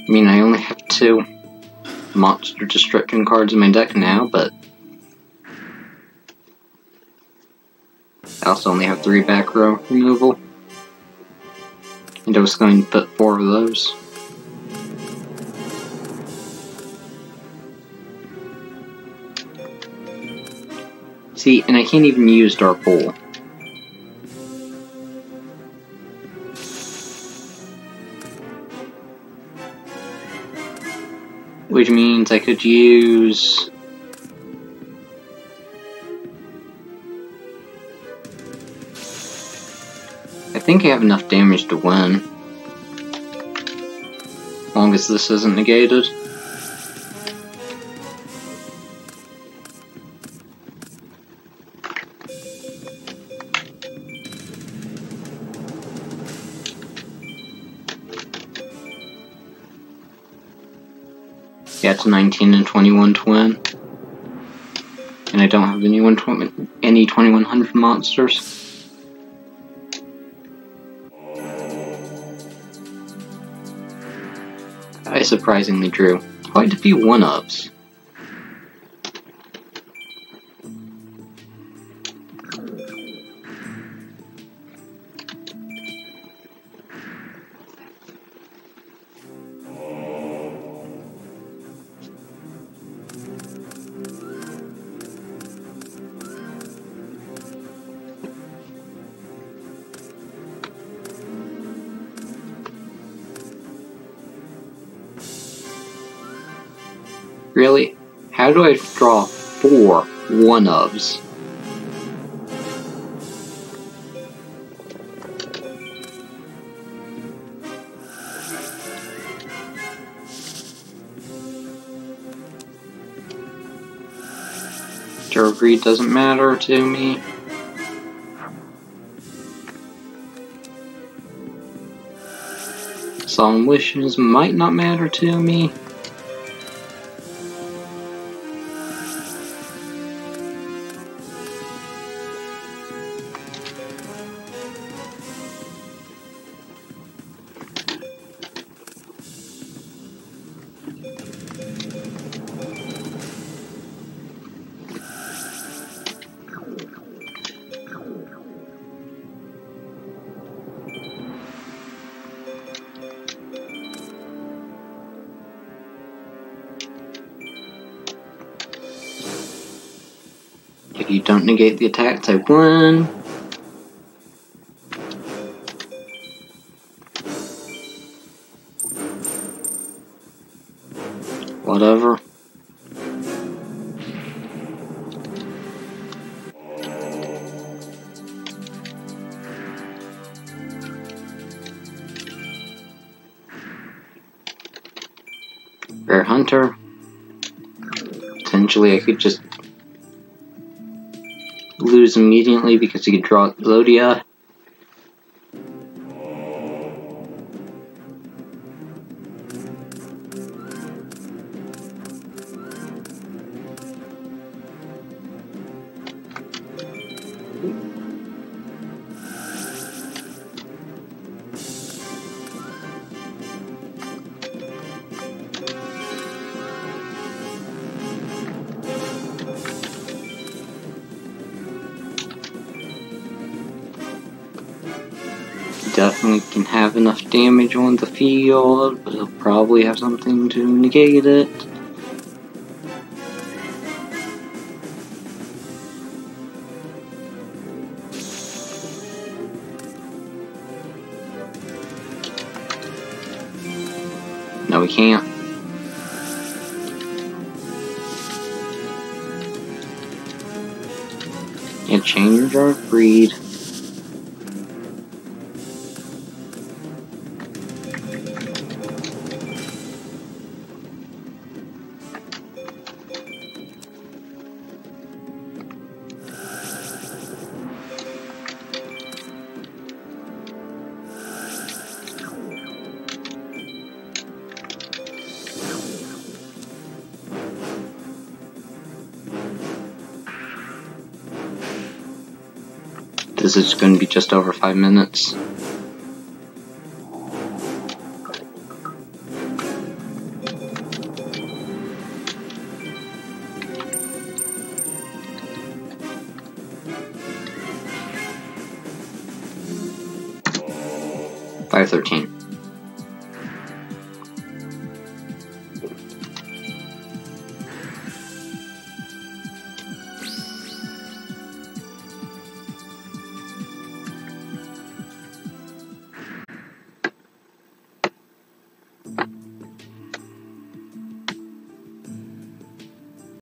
I mean, I only have 2 monster destruction cards in my deck now, but I also only have 3 back row removal. And I was going to put 4 of those. See, and I can't even use Dark Hole. Which means I could use... I think I have enough damage to win. As long as this isn't negated. Yeah, it's 19 and 21 to win. And I don't have any 2100 monsters. I surprisingly drew quite a few 1-ups. Really? How do I draw 4 1-ups? Zero Greed doesn't matter to me. Solemn Wishes might not matter to me. If you don't negate the attacks, I win. Whatever. Rare Hunter. Potentially I could just lose immediately because he could draw Exodia. Definitely can have enough damage on the field, but he'll probably have something to negate it. No, we can't. And change our breed. This is going to be just over 5 minutes. 513.